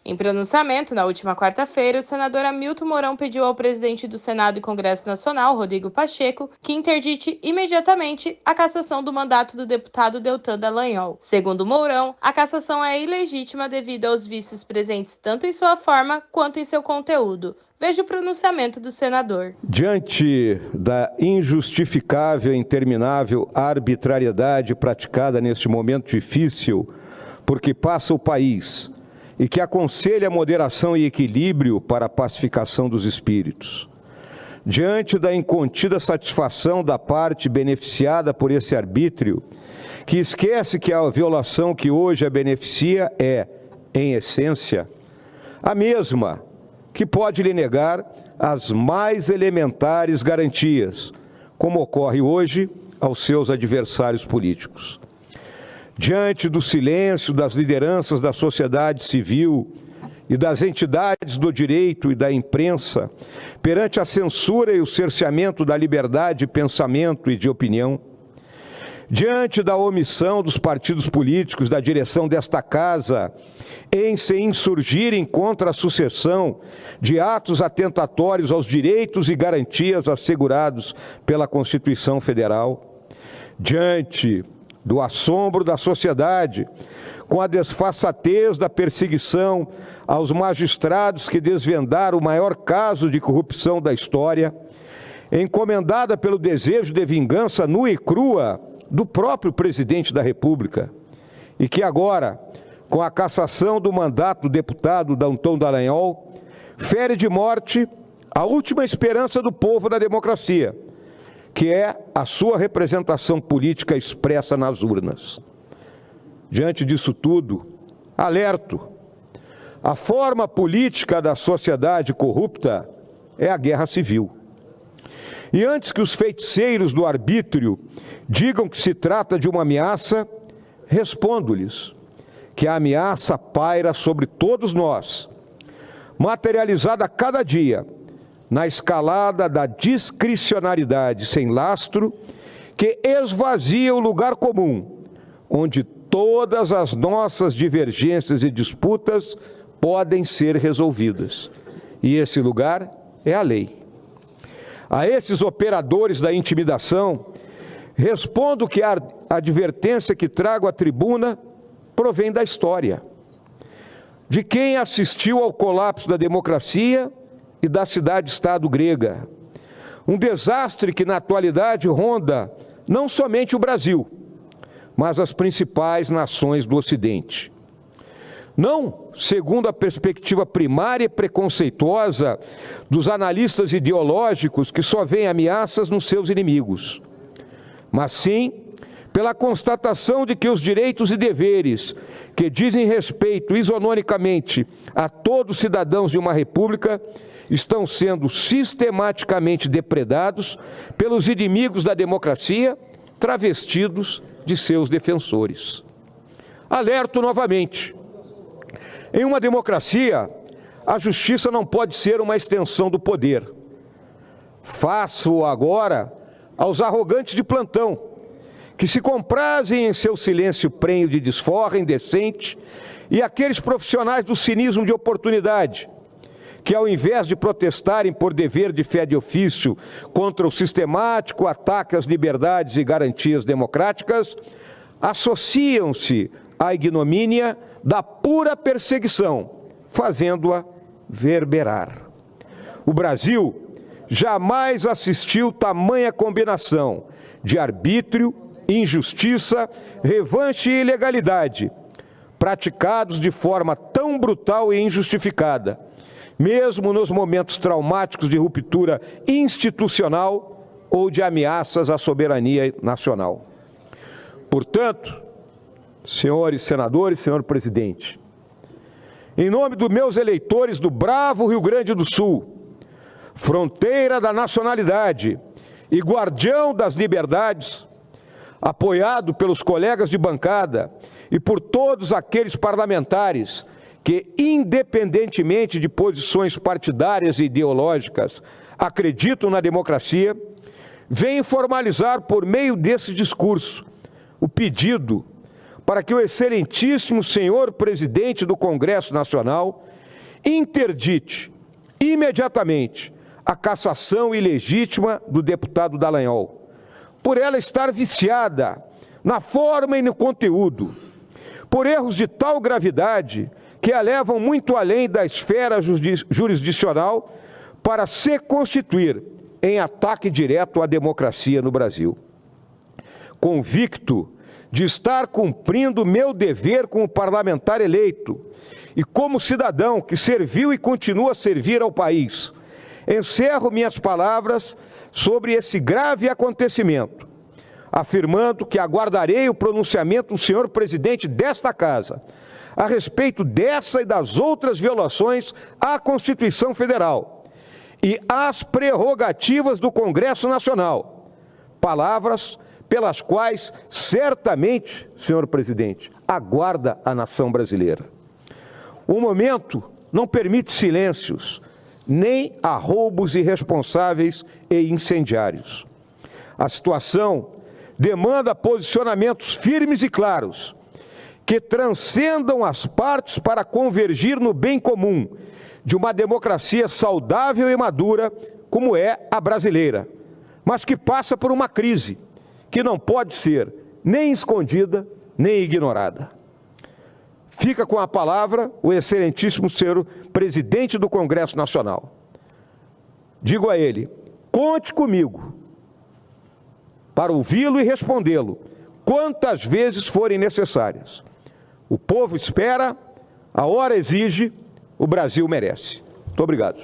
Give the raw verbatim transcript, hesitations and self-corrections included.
Em pronunciamento, na última quarta-feira, o senador Hamilton Mourão pediu ao presidente do Senado e Congresso Nacional, Rodrigo Pacheco, que interdite imediatamente a cassação do mandato do deputado Deltan Dallagnol. Segundo Mourão, a cassação é ilegítima devido aos vícios presentes tanto em sua forma quanto em seu conteúdo. Veja o pronunciamento do senador. Diante da injustificável e interminável arbitrariedade praticada neste momento difícil por que passa o país, e que aconselha moderação e equilíbrio para a pacificação dos espíritos. Diante da incontida satisfação da parte beneficiada por esse arbítrio, que esquece que a violação que hoje a beneficia é, em essência, a mesma que pode lhe negar as mais elementares garantias, como ocorre hoje aos seus adversários políticos. Diante do silêncio das lideranças da sociedade civil e das entidades do direito e da imprensa, perante a censura e o cerceamento da liberdade de pensamento e de opinião, diante da omissão dos partidos políticos da direção desta casa em se insurgirem contra a sucessão de atos atentatórios aos direitos e garantias assegurados pela Constituição Federal, diante do assombro da sociedade, com a desfaçatez da perseguição aos magistrados que desvendaram o maior caso de corrupção da história, encomendada pelo desejo de vingança nua e crua do próprio presidente da República, e que agora, com a cassação do mandato do deputado Deltan Dallagnol, fere de morte a última esperança do povo da democracia, que é a sua representação política expressa nas urnas. Diante disso tudo, alerto, a forma política da sociedade corrupta é a guerra civil. E antes que os feiticeiros do arbítrio digam que se trata de uma ameaça, respondo-lhes que a ameaça paira sobre todos nós, materializada a cada dia, na escalada da discricionariedade sem lastro, que esvazia o lugar comum, onde todas as nossas divergências e disputas podem ser resolvidas. E esse lugar é a lei. A esses operadores da intimidação, respondo que a advertência que trago à tribuna provém da história, de quem assistiu ao colapso da democracia e da cidade-estado grega. Um desastre que na atualidade ronda não somente o Brasil, mas as principais nações do Ocidente. Não segundo a perspectiva primária e preconceituosa dos analistas ideológicos que só veem ameaças nos seus inimigos, mas sim pela constatação de que os direitos e deveres que dizem respeito isonomicamente a todos os cidadãos de uma república estão sendo sistematicamente depredados pelos inimigos da democracia, travestidos de seus defensores. Alerto novamente. Em uma democracia, a justiça não pode ser uma extensão do poder. Faço agora aos arrogantes de plantão, que se comprazem em seu silêncio prenho de desforra indecente, e aqueles profissionais do cinismo de oportunidade, que ao invés de protestarem por dever de fé de ofício contra o sistemático ataque às liberdades e garantias democráticas, associam-se à ignomínia da pura perseguição, fazendo-a verberar. O Brasil jamais assistiu tamanha combinação de arbítrio, injustiça, revanche e ilegalidade, praticados de forma tão brutal e injustificada, mesmo nos momentos traumáticos de ruptura institucional ou de ameaças à soberania nacional. Portanto, senhores senadores, senhor presidente, em nome dos meus eleitores do bravo Rio Grande do Sul, fronteira da nacionalidade e guardião das liberdades, apoiado pelos colegas de bancada e por todos aqueles parlamentares que, independentemente de posições partidárias e ideológicas, acreditam na democracia, vêm formalizar por meio desse discurso o pedido para que o excelentíssimo senhor presidente do Congresso Nacional interdite imediatamente a cassação ilegítima do deputado Dallagnol, por ela estar viciada na forma e no conteúdo, por erros de tal gravidade que a levam muito além da esfera jurisdicional para se constituir em ataque direto à democracia no Brasil. Convicto de estar cumprindo meu dever como parlamentar eleito e como cidadão que serviu e continua a servir ao país, encerro minhas palavras sobre esse grave acontecimento, afirmando que aguardarei o pronunciamento do senhor presidente desta Casa a respeito dessa e das outras violações à Constituição Federal e às prerrogativas do Congresso Nacional, palavras pelas quais certamente, senhor presidente, aguarda a nação brasileira. O momento não permite silêncios, nem arroubos irresponsáveis e incendiários. A situação demanda posicionamentos firmes e claros, que transcendam as partes para convergir no bem comum de uma democracia saudável e madura, como é a brasileira, mas que passa por uma crise que não pode ser nem escondida, nem ignorada. Fica com a palavra o excelentíssimo senhor presidente do Congresso Nacional. Digo a ele, conte comigo para ouvi-lo e respondê-lo quantas vezes forem necessárias. O povo espera, a hora exige, o Brasil merece. Muito obrigado.